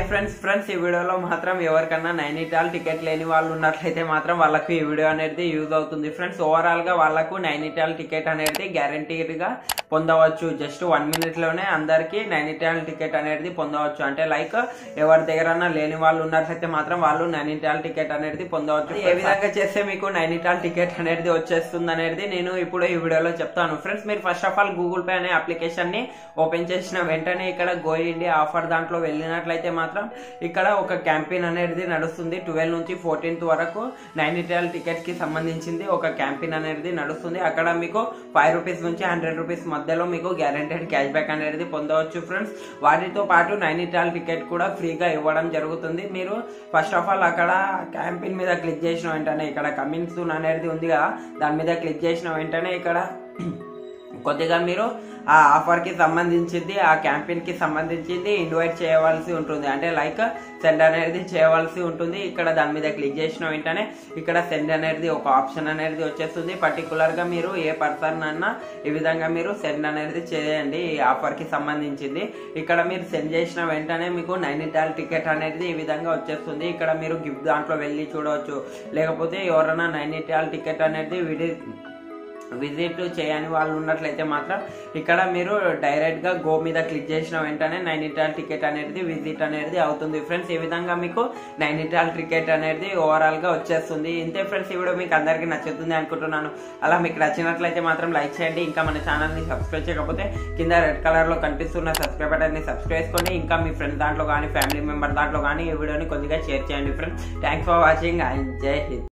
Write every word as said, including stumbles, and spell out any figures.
Friends friends ఈ వీడియోలో మాత్రం ఎవరికన్నా నైనిటాల్ టికెట్ లేని వాళ్ళు ఉన్నట్లయితే మాత్రం వాళ్ళకు ఈ వీడియో అనేది యూజ్ అవుతుంది ఫ్రెండ్స్. ఓవరాల్ గా వాళ్ళకు నైనిటాల్ టికెట్ అనేది గ్యారంటీడ్ గా పొందవచ్చు. జస్ట్ వన్ మినిట్ లోనే అందరికి నైనిటాల్ టికెట్ అనేది పొందవచ్చు. అంటే లైక్ ఎవరి దగ్గర లేని వాళ్ళు ఉన్నట్లయితే మాత్రం వాళ్ళు నైనిటాల్ టికెట్ అనేది పొందవచ్చు. ఏ విధంగా చేస్తే మీకు నైనిటాల్ టికెట్ అనేది వచ్చేస్తుంది అనేది నేను ఇప్పుడు ఈ వీడియోలో చెప్తాను ఫ్రెండ్స్. మీరు first of all Google Pay అనే అప్లికేషన్ ని ఓపెన్ చేసిన వెంటనే ఇక్కడ గో ఇండియా ఆఫర్ దాంట్లో వెళ్ళినట్లయితే మాత్రం ఇక్కడ ఒక క్యాంపెయిన్ అనేది నడుస్తుంది. ట్వెల్వ్ నుంచి ఫోర్టీన్త్ వరకు నైనిటాల్ టికెట్ కి సంబంధించింది ఒక క్యాంపెయిన్ అనేది నడుస్తుంది. అక్కడ మీకు ఫైవ్ రూపీస్ నుంచి హండ్రెడ్ రూపీస్ మధ్యలో మీకు గ్యారెంటెడ్ క్యాష్ బ్యాక్ అనేది పొందవచ్చు ఫ్రెండ్స్. వాటితో పాటు నైనిటాల్ టికెట్ కూడా ఫ్రీగా ఇవ్వడం జరుగుతుంది. మీరు ఫస్ట్ ఆఫ్ ఆల్ అక్కడ క్యాంపెయిన్ మీద క్లిక్ చేసిన వెంటనే ఇక్కడ కమింగ్ సూన్ అనేది ఉంది కదా, దాని మీద క్లిక్ చేసిన వెంటనే ఇక్కడ కొద్దిగా మీరు ఆ ఆఫర్ కి సంబంధించింది ఆ క్యాంపెయిన్ కి సంబంధించింది ఇన్వైట్ చేయవలసి ఉంటుంది. అంటే లైక్ సెండ్ అనేది చేయవలసి ఉంటుంది. ఇక్కడ దాని మీద క్లిక్ చేసిన వెంటనే ఇక్కడ సెండ్ అనేది ఒక ఆప్షన్ అనేది వచ్చేస్తుంది. పర్టికులర్ గా మీరు ఏ పర్సన్ అన్నా ఈ విధంగా మీరు సెండ్ అనేది చేయండి ఈ ఆఫర్ కి సంబంధించింది. ఇక్కడ మీరు సెండ్ చేసిన వెంటనే మీకు నైనిటాల్ టికెట్ అనేది ఈ విధంగా వచ్చేస్తుంది. ఇక్కడ మీరు గిఫ్ట్ దాంట్లో వెళ్ళి చూడవచ్చు. లేకపోతే ఎవరైనా నైనిటాల్ టికెట్ అనేది విడి విజిట్ చేయని వాళ్ళు ఉన్నట్లయితే మాత్రం ఇక్కడ మీరు డైరెక్ట్ గా గో మీద క్లిక్ చేసిన వెంటనే నైనిటాల్ టికెట్ అనేది విజిట్ అనేది అవుతుంది ఫ్రెండ్స్. ఈ విధంగా మీకు నైనిటాల్ టికెట్ అనేది ఓవరాల్ గా వచ్చేస్తుంది. ఇంతే ఫ్రెండ్స్, ఈ వీడియో మీకు అందరికీ నచ్చుతుంది అనుకుంటున్నాను. అలా మీకు నచ్చినట్లయితే మాత్రం లైక్ చేయండి. ఇంకా మన ఛానల్ ని సబ్స్క్రైబ్ చేయకపోతే కింద రెడ్ కలర్ లో కనిపిస్తున్న సబ్స్క్రైబ్ బటన్ ని సబ్స్క్రైబ్ చేసుకోండి. ఇంకా మీ ఫ్రెండ్స్ దాంట్లో కానీ ఫ్యామిలీ మెంబర్ దాంట్లో కానీ ఈ వీడియోని కొద్దిగా షేర్ చేయండి friends. Thanks for watching and జై హింద్.